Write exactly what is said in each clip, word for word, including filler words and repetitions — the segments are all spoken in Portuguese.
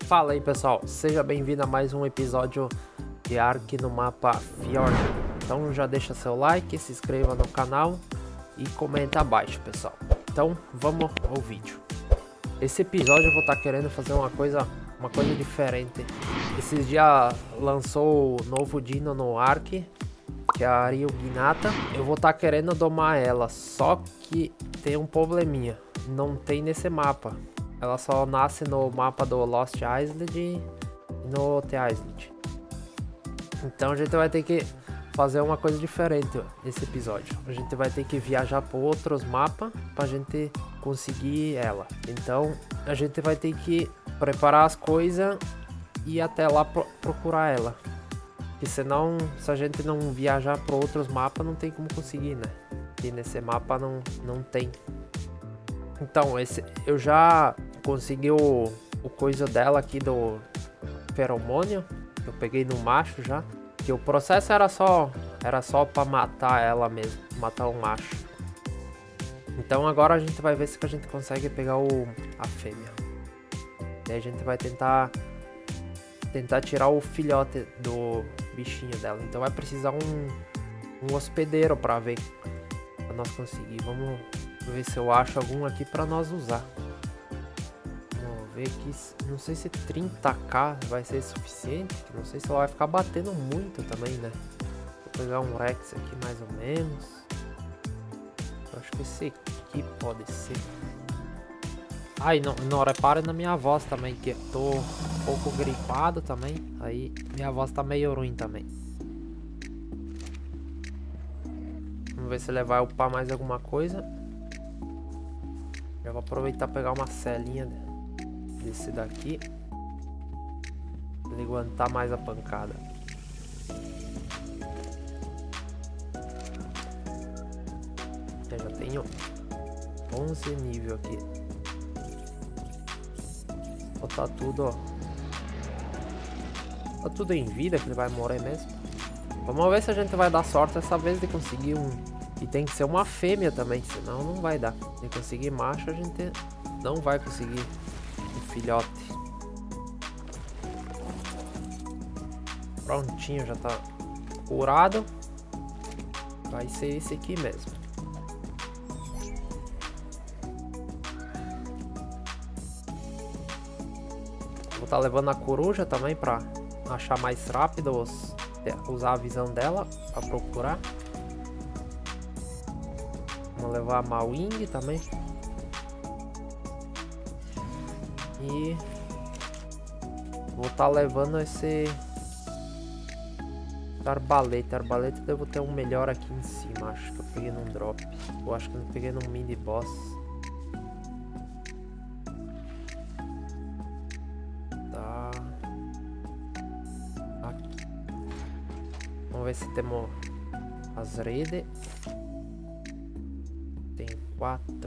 Fala aí pessoal, seja bem-vindo a mais um episódio de Ark no mapa Fjord. Então já deixa seu like, se inscreva no canal e comenta abaixo pessoal. Então vamos ao vídeo. Esse episódio eu vou estar tá querendo fazer uma coisa, uma coisa diferente. Esses dias lançou o novo dino no Ark, que é a Ryuginata. Eu vou estar tá querendo domar ela, só que tem um probleminha, não tem nesse mapa. Ela só nasce no mapa do Lost Island e no The Island. Então a gente vai ter que fazer uma coisa diferente nesse episódio. A gente vai ter que viajar por outros mapas pra gente conseguir ela. Então a gente vai ter que preparar as coisas e ir até lá pro procurar ela. Porque senão, se a gente não viajar por outros mapas, não tem como conseguir, né? E nesse mapa não, não tem. Então, esse, eu já consegui o, o coisa dela aqui do feromônio. Eu peguei no macho já. Que o processo era só era só para matar ela mesmo, matar o macho. Então agora a gente vai ver se a gente consegue pegar o, a fêmea. E aí a gente vai tentar tentar tirar o filhote do bichinho dela. Então vai precisar um, um hospedeiro para ver, para nós conseguir. Vamos ver se eu acho algum aqui para nós usar. Vamos ver aqui, não sei se trinta k vai ser suficiente, não sei se ela vai ficar batendo muito também, né? Vou pegar um Rex aqui mais ou menos. Eu acho que esse aqui pode ser. Ai, não, não repare na minha voz também, que eu tô um pouco gripado também, aí minha voz tá meio ruim também. Vamos ver se ele vai upar mais alguma coisa. Eu vou aproveitar e pegar uma celinha desse daqui. Pra ele aguentar mais a pancada. Eu já tenho onze nível aqui. Botar tudo, ó. Tá tudo em vida, que ele vai morrer mesmo. Vamos ver se a gente vai dar sorte dessa vez de conseguir um... E tem que ser uma fêmea também, senão não vai dar. Se conseguir macho, a gente não vai conseguir um filhote. Prontinho, já tá curado. Vai ser esse aqui mesmo. Vou estar levando a coruja também pra achar mais rápido, os, usar a visão dela pra procurar. Vou levar a Mawing também. E vou estar tá levando esse arbalete. Arbalete eu devo ter um melhor aqui em cima. Acho que eu peguei num drop. Eu acho que eu não peguei num mini boss. Tá. Aqui. Vamos ver se temos as redes. Tem quatro.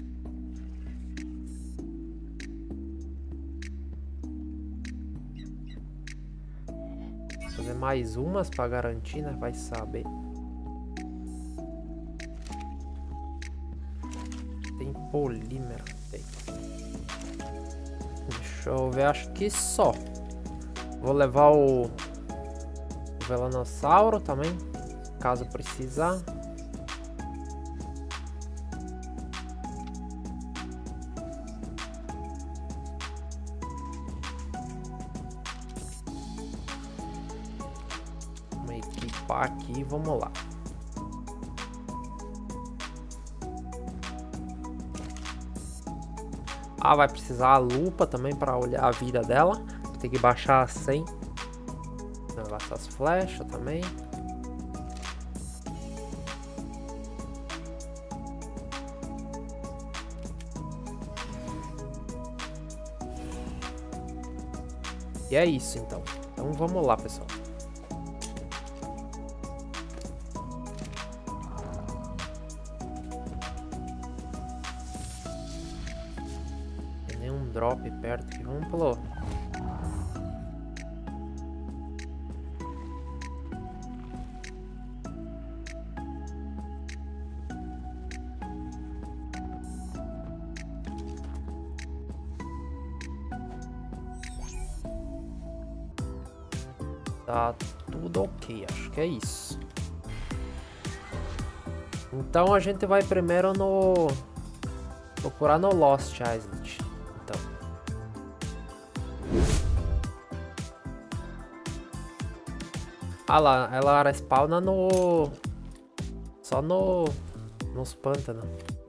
Vou fazer mais umas para garantir, né? Vai saber. Tem polímero. Tem. Deixa eu ver, acho que só. Vou levar o, o velanossauro também, caso precisar. Aqui, vamos lá. Ah, vai precisar a lupa também para olhar a vida dela. Tem que baixar a cem. Levar essas flechas também. E é isso então. Então vamos lá, pessoal. Drop perto aqui, vamos pelo... Tá tudo ok, acho que é isso. Então a gente vai primeiro no... procurar no Lost Island. Então. Ah lá, ela spawna no... Só no... Nos pântanos.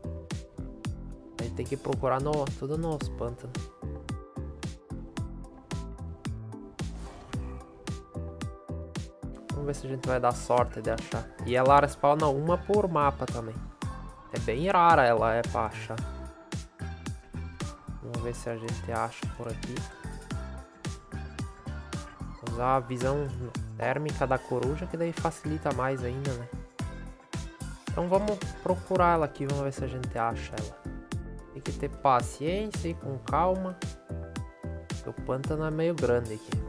A gente tem que procurar no... tudo nos pântanos. Vamos ver se a gente vai dar sorte de achar. E ela spawna uma por mapa também. É bem rara ela é pra achar. Vamos ver se a gente acha por aqui. Vou usar a visão térmica da coruja, que daí facilita mais ainda, né? Então vamos procurar ela aqui, vamos ver se a gente acha ela. Tem que ter paciência e com calma. O pântano é meio grande aqui.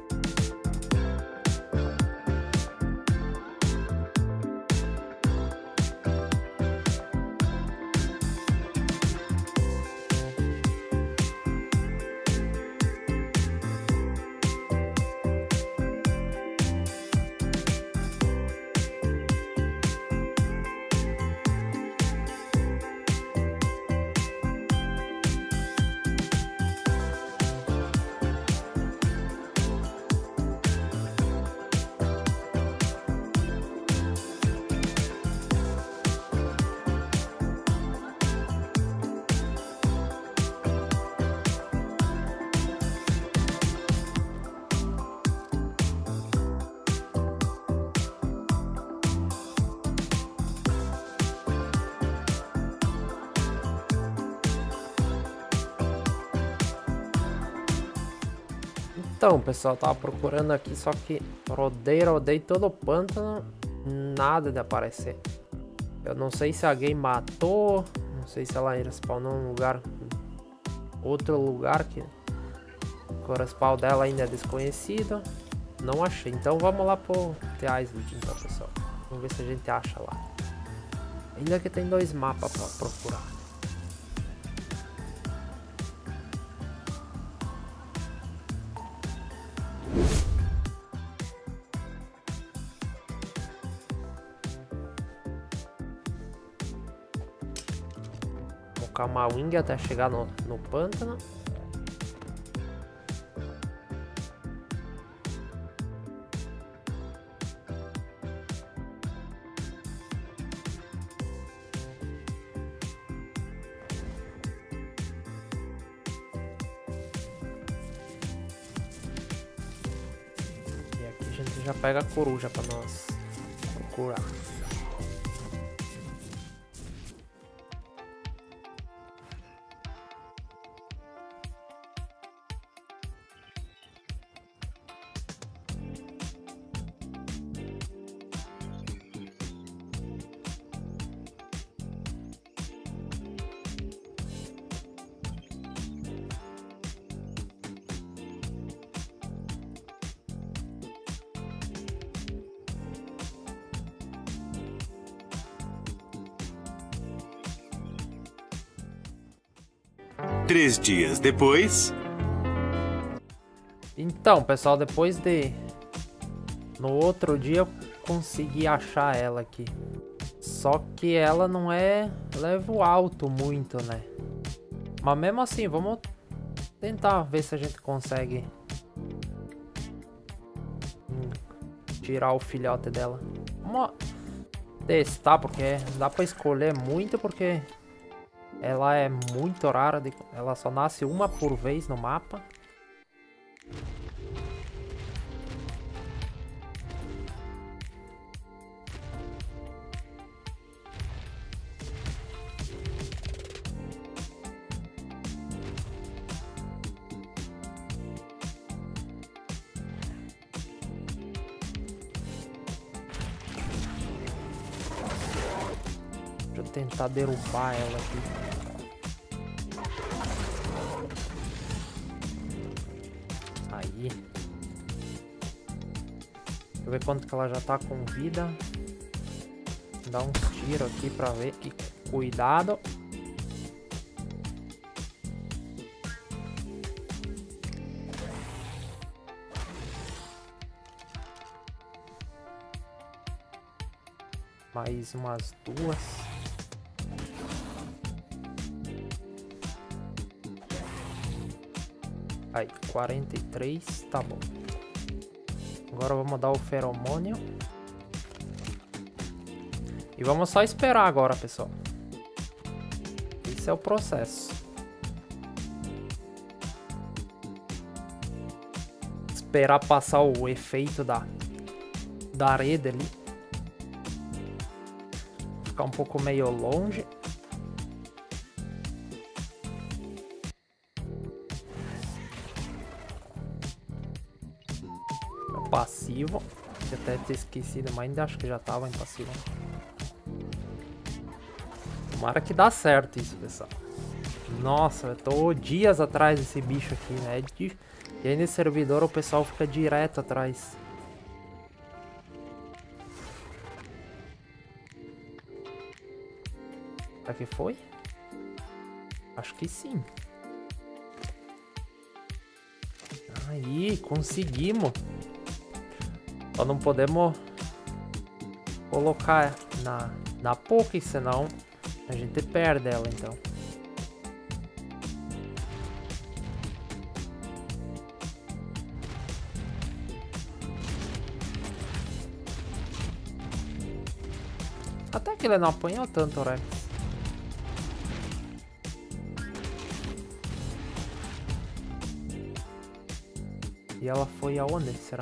Então, pessoal, tava procurando aqui, só que rodei, rodei todo o pântano, nada de aparecer. Eu não sei se alguém matou, não sei se ela ainda spawnou num lugar, outro lugar que o respawn dela ainda é desconhecido. Não achei, então vamos lá pro The Island, então, pessoal. Vamos ver se a gente acha lá. Ainda que tem dois mapas pra procurar. Uma wing até chegar no, no pântano. E aqui a gente já pega a coruja para nós procurar. Três dias depois... Então, pessoal, depois de... No outro dia eu consegui achar ela aqui. Só que ela não é level alto muito, né? Mas mesmo assim, vamos tentar ver se a gente consegue tirar o filhote dela. Vamos testar, porque dá pra escolher muito, porque... Ela é muito rara, de... ela só nasce uma por vez no mapa. Deixa eu tentar derrubar ela aqui. Aí. Deixa eu ver quanto que ela já tá com vida. Dá uns tiros aqui pra ver. E cuidado. Mais umas duas. Aí, quarenta e três, tá bom. Agora vamos dar o feromônio. E vamos só esperar agora, pessoal. Esse é o processo. Esperar passar o efeito da, da rede ali. Ficar um pouco meio longe. É passivo. Eu até ter esquecido, mas ainda acho que já tava em passivo. Tomara que dá certo isso, pessoal. Nossa, eu tô dias atrás desse bicho aqui, né? E aí nesse servidor o pessoal fica direto atrás. Será que foi? Acho que sim. Aí, conseguimos. Só não podemos colocar na, na Poké, senão a gente perde ela, então. Até que ele não apanhou tanto, Rex. E ela foi aonde, será?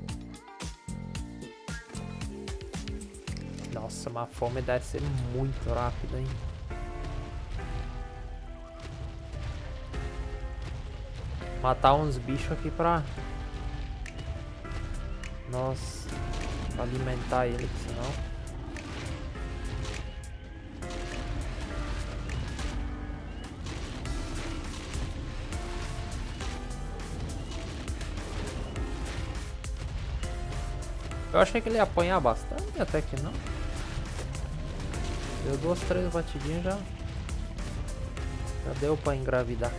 Nossa, mas a fome deve ser muito rápida, hein? Matar uns bichos aqui pra... Nossa, pra alimentar ele, senão... Eu achei que ele ia apanhar bastante, até que não. Deu duas, três batidinhas já. Já deu pra engravidar.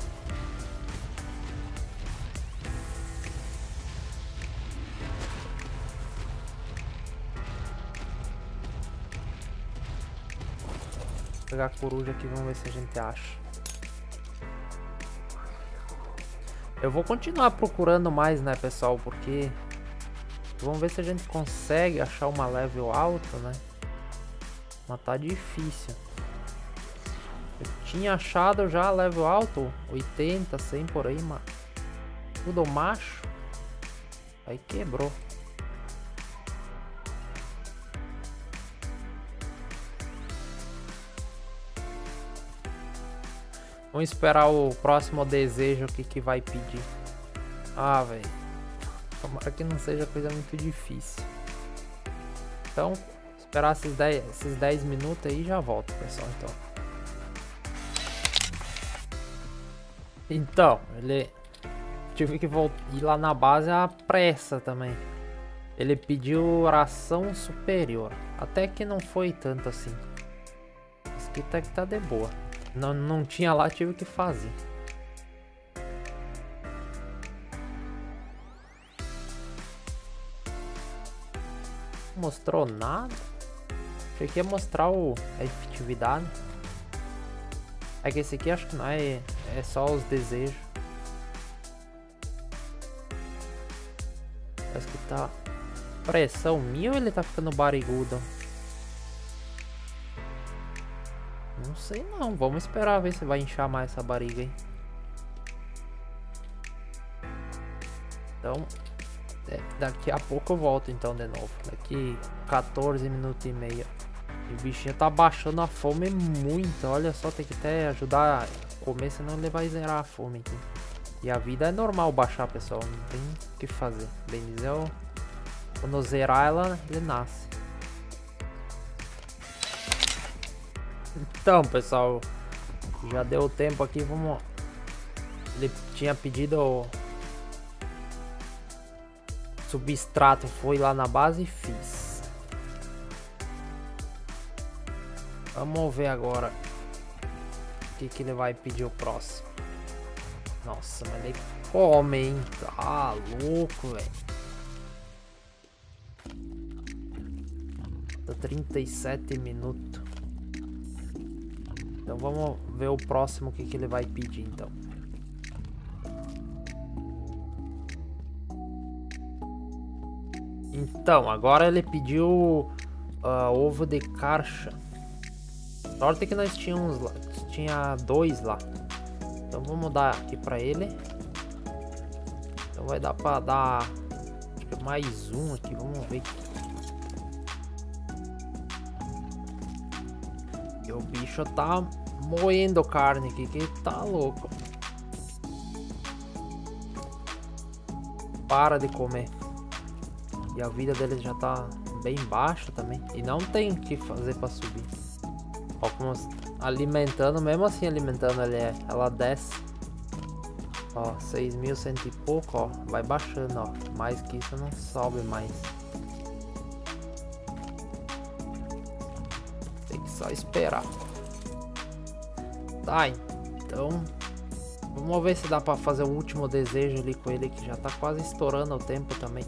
Vou pegar a coruja aqui, vamos ver se a gente acha. Eu vou continuar procurando mais, né, pessoal, porque... Vamos ver se a gente consegue achar uma level alta, né? Mas tá difícil. Eu tinha achado já level alto, oitenta, cem por aí, mas... Tudo macho. Aí quebrou. Vamos esperar o próximo desejo que que vai pedir. Ah, velho. Tomara que não seja coisa muito difícil. Então, esperar esses dez, esses dez minutos aí e já volto, pessoal. Então, então ele... Tive que voltar, ir lá na base à pressa também. Ele pediu oração superior. Até que não foi tanto assim. Isso aqui até que tá de boa. Não, não tinha lá, tive que fazer. Mostrou nada. Achei que ia mostrar o, a efetividade. É que esse aqui acho que não é. É só os desejos. Parece que tá. Pressão mil ou ele tá ficando barrigudo? Não sei não. Vamos esperar ver se vai inchar mais essa barriga aí. Então. Daqui a pouco eu volto então de novo. Daqui quatorze minutos e meio. E o bichinho tá baixando a fome muito. Olha só, tem que até ajudar a comer, senão ele vai zerar a fome aqui. E a vida é normal baixar, pessoal. Não tem o que fazer. Bem dizer, quando zerar ela, ele nasce. Então, pessoal, já deu tempo aqui. Vamos. Ele tinha pedido substrato, foi lá na base e fiz. Vamos ver agora o que que ele vai pedir o próximo. Nossa, mas ele come, hein? Tá louco, velho. Falta trinta e sete minutos. Então vamos ver o próximo que, que ele vai pedir então. Então, agora ele pediu uh, ovo de carcha. Sorte que nós tínhamos lá, tinha dois lá. Então vamos dar aqui pra ele. Então vai dar pra dar acho que mais um aqui, vamos ver. E o bicho tá moendo carne aqui, que tá louco. Para de comer. E a vida dele já tá bem baixa também. E não tem o que fazer pra subir. Ó, como alimentando, mesmo assim alimentando ele é, ela desce. Ó, seis mil cento e pouco, ó. Vai baixando, ó. Mais que isso não sobe mais. Tem que só esperar. Tá, então vamos ver se dá pra fazer o último desejo ali com ele, que já tá quase estourando o tempo também.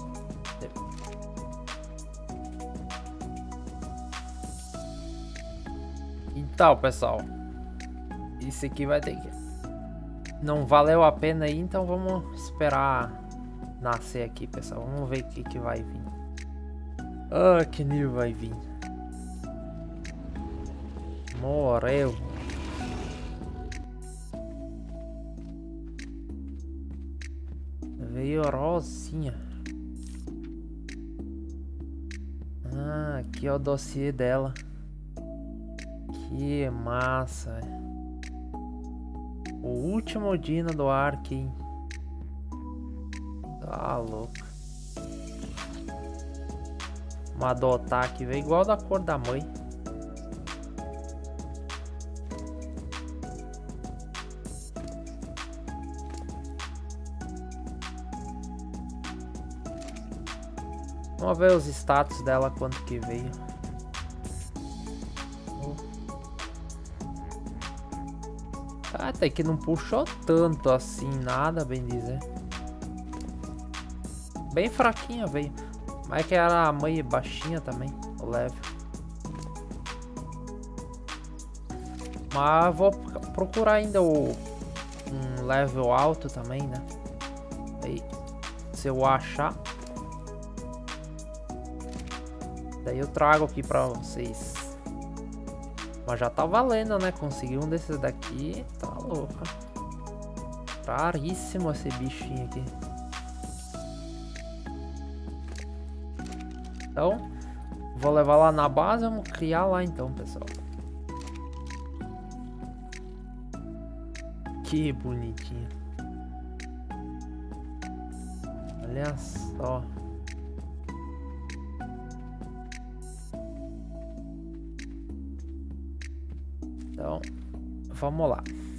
Então, pessoal, isso aqui vai ter que... Não valeu a pena aí, então vamos esperar nascer aqui, pessoal. Vamos ver o que, que vai vir. Ah, que nível vai vir. Morreu. Veio rosinha. Ah, aqui é o dossiê dela. Que massa. O último Dino do Ark, hein? Tá louco. Vamos adotar aqui, veio igual da cor da mãe. Vamos ver os status dela, quanto que veio. Até que não puxou tanto assim, nada, bem dizer. Bem fraquinha veio. Mas que era a mãe baixinha também, o level. Mas vou procurar ainda o um level alto também, né? Aí, se eu achar, daí eu trago aqui pra vocês. Mas já tá valendo, né? Conseguir um desses daqui, tá louco. Raríssimo esse bichinho aqui. Então, vou levar lá na base, vamos criar lá então, pessoal. Que bonitinho. Olha só. Então, vamos lá.